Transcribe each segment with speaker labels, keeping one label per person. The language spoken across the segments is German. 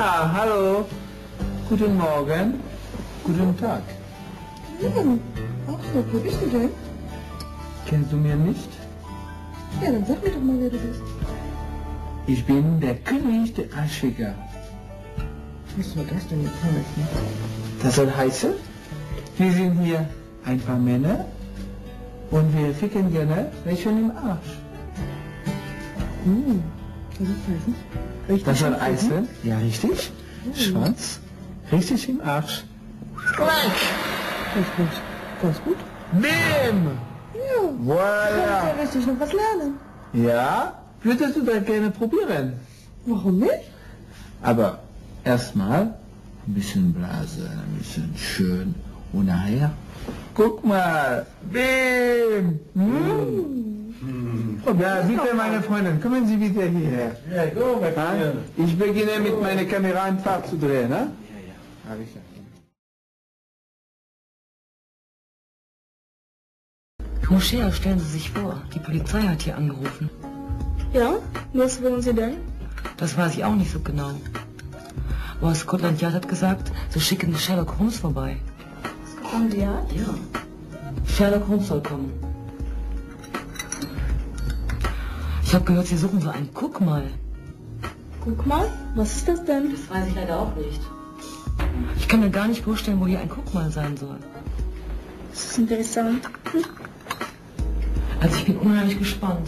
Speaker 1: Ah, hallo. Guten Morgen. Guten Tag.
Speaker 2: Ja, ach so, wo bist du denn?
Speaker 1: Kennst du mir nicht?
Speaker 2: Ja, dann sag mir doch mal, wer du bist.
Speaker 1: Ich bin der König der Aschficker.
Speaker 2: Was soll das denn jetzt heißen?
Speaker 1: Das soll heißen, wir sind hier ein paar Männer und wir ficken gerne Rechen im Arsch.
Speaker 2: Was soll das heißen? Richtig
Speaker 1: Das soll
Speaker 2: schön,
Speaker 1: heißen, ja richtig, Schwanz, richtig im Arsch.
Speaker 2: Das ist gut. Ganz gut.
Speaker 1: Bim!
Speaker 2: Ja.
Speaker 1: Voilà!
Speaker 2: Kannst ja richtig noch was lernen.
Speaker 1: Ja, würdest du das gerne probieren?
Speaker 2: Warum nicht?
Speaker 1: Aber erstmal ein bisschen blasen, ein bisschen schön und nachher, guck mal, Bim! Ja, bitte meine Freundin, kommen Sie bitte hierher.
Speaker 3: Ja, go,
Speaker 1: Ja? Ich beginne mit meiner Kamera ein Fahrt zu drehen, ne? Ja, ja.
Speaker 4: Moschea, stellen Sie sich vor, die Polizei hat hier angerufen.
Speaker 5: Ja, was wollen Sie denn?
Speaker 4: Das weiß ich auch nicht so genau. Aber Scotland Yard hat gesagt, sie schicken Sherlock Holmes vorbei.
Speaker 5: Scotland Yard?
Speaker 4: Ja. Sherlock Holmes soll kommen. Ich habe gehört, Sie suchen so einen Guck mal.
Speaker 5: Guck mal, was ist das denn?
Speaker 4: Das weiß ich leider auch nicht. Ich kann mir gar nicht vorstellen, wo hier ein Guck mal sein soll.
Speaker 5: Das ist interessant.
Speaker 4: Also ich bin unheimlich gespannt.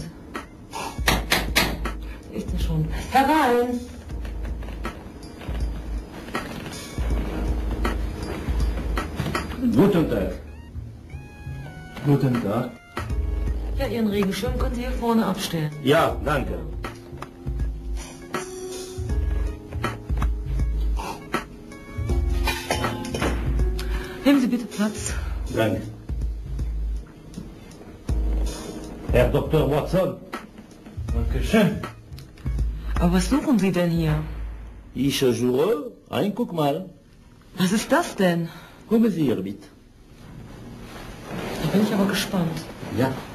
Speaker 4: Wer ist denn schon? Herein!
Speaker 3: Guten Tag. Guten Tag.
Speaker 4: Ja, Ihren Regenschirm können Sie hier vorne abstellen.
Speaker 3: Ja, danke.
Speaker 4: Nehmen Sie bitte Platz.
Speaker 3: Danke. Herr Dr. Watson. Dankeschön.
Speaker 4: Aber was suchen Sie denn hier?
Speaker 3: Ich suche ein Guck mal.
Speaker 4: Was ist das denn?
Speaker 3: Kommen Sie hier, bitte.
Speaker 4: Da bin ich aber gespannt.
Speaker 3: Ja.